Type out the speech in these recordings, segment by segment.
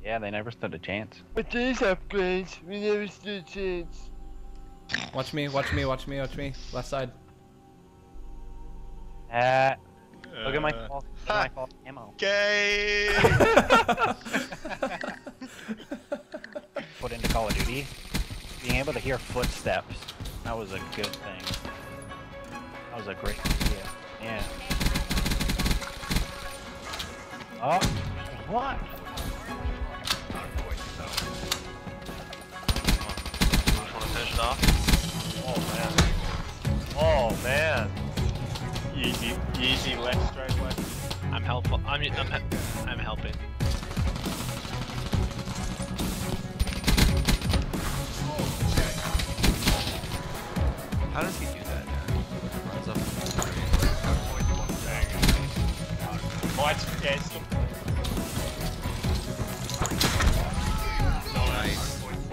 Yeah, they never stood a chance. With these upgrades, we never stood a chance. Watch me, watch me, watch me, watch me. Left side. Look at my fault. Look at my fault ammo. Gay! Put into Call of Duty. Being able to hear footsteps. That was a good thing. That was a great idea. Yeah. Oh, what? Just want to finish it off. Oh man. Easy left, straight left. I'm helpful. I'm helping. How does he do that? Runs up. Oh, that's fantastic. Nice.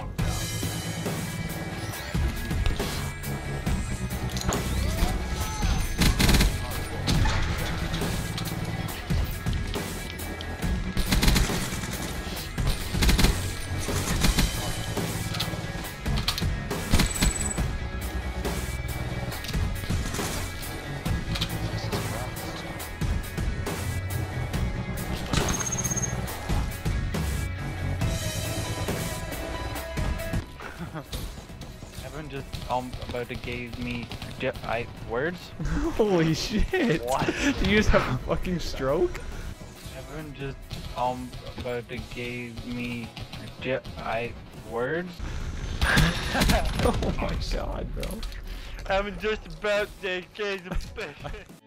Everyone just about to gave me words? Holy shit! What? Did you just have a fucking stroke? Everyone just about to gave me words? Oh my god, bro. I'm just about to get